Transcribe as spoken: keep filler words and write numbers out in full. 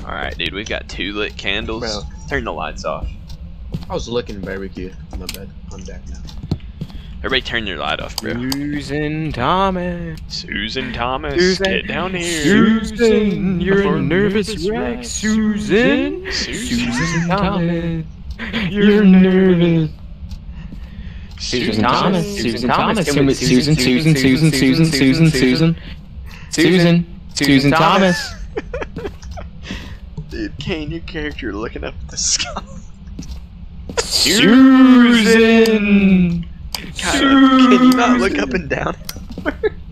Alright, dude, we've got two lit candles. Bro. Turn the lights off. I was looking barbecue. My bad. I'm back now. Everybody turn your light off, bro. Susan Thomas. Susan Thomas, Susan. get down here. Susan, you're For a nervous wreck. Susan. Susan. Susan Thomas. You're nervous. Susan Thomas. Susan Thomas. Susan, Susan, Susan, Susan, Susan, Susan, Susan. Susan. Susan Thomas. Dude, Kane, your character looking up at the sky. Susan. God, can you not look up and down?